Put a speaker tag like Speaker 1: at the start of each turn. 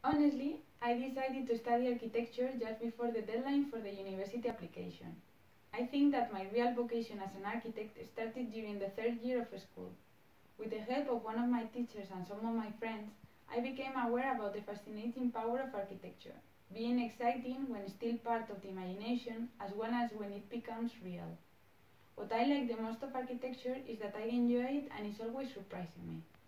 Speaker 1: Honestly, I decided to study architecture just before the deadline for the university application. I think that my real vocation as an architect started during the third year of school. With the help of one of my teachers and some of my friends, I became aware about the fascinating power of architecture, being exciting when still part of the imagination as well as when it becomes real. What I like the most of architecture is that I enjoy it and it's always surprising me.